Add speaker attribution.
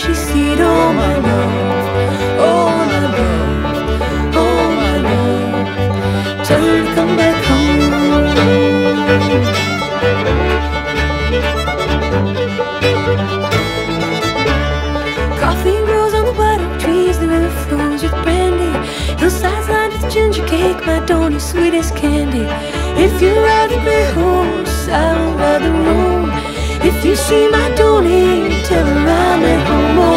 Speaker 1: she seed. Oh my love, oh my love, oh my love, tell her to come back home. Coffee grows on the white oak trees, the river flows with brandy, hillsides lined with ginger cake, my Dony, sweetest candy. If you ride the gray horse, I will ride the roan. If you see my Dony, tell her I'm at home.